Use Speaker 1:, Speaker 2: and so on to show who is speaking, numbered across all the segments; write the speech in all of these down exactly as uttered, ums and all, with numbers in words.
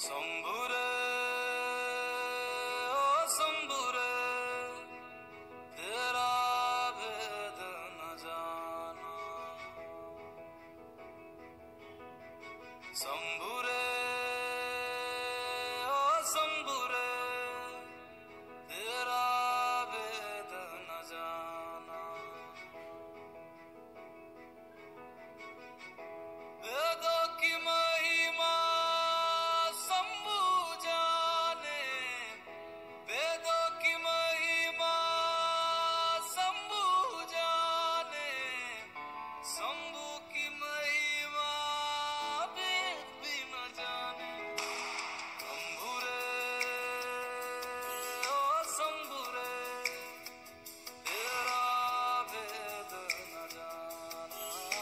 Speaker 1: शंभू रे ओ शंभू रे तेरा भेद न जाना। शंभू रे ओ शंभू रे तेरा भेद न जाना। वेदों की महिमा शंभू जाने, वेदों की महिमा शंभू जाने, शंभू की महिमा वेद भी न जाने। शंभू रे ओ शंभू रे तेरा भेद न जाना।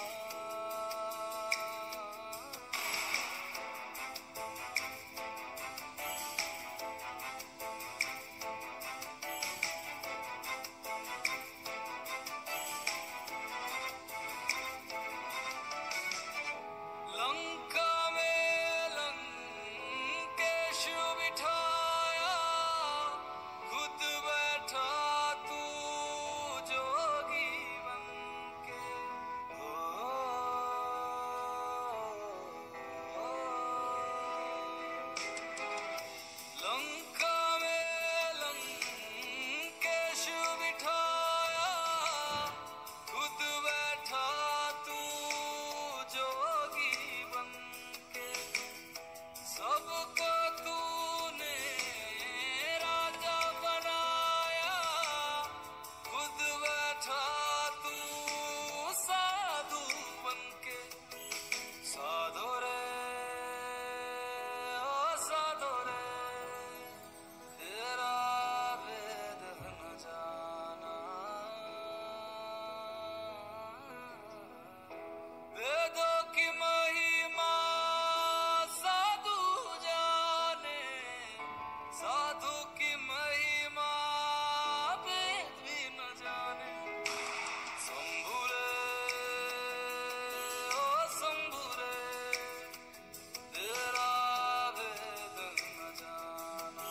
Speaker 1: लंका में लंकेश बिठाया, खुद बैठा तू जोगी बनके। ओ, लंका में लंकेश बिठाया, खुद बैठा तू जोगी बनके। सबको तूने राजा बनाया, खुद बैठा तू साधु बनके। साधो रे ओ साधो रे तेरा भेद न जाना। वेदों की महिमा साधु जाने, साधु की महिमा वेद भी न जाने। शंभू रे ओ शंभू रे तेरा भेद न जाना।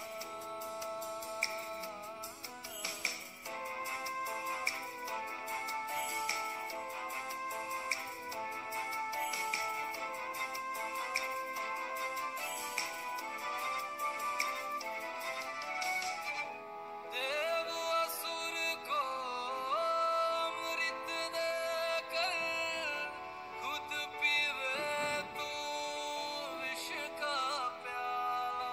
Speaker 1: देव असुर को अमृत देकर, खुद पीवे तू विष का प्याला।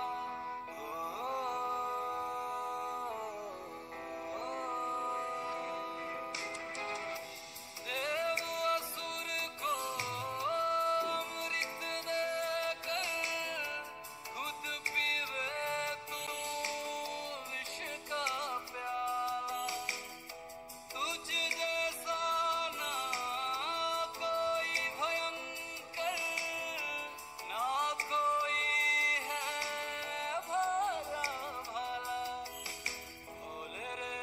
Speaker 1: देव असुर को अमृत देकर, खुद पीवे तू विष का प्याला। तुझ जैसा ना कोई भयंकर, ना कोई है भला भला। भोले रे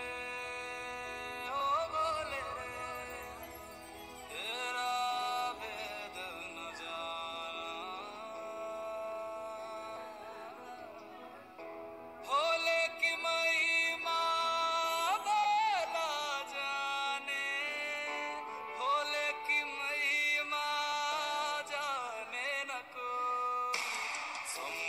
Speaker 1: ओ भोले रे तेरा भेद न जाना। भोले की महिमा भला जाने, भोले की महिमा जाने न कोई।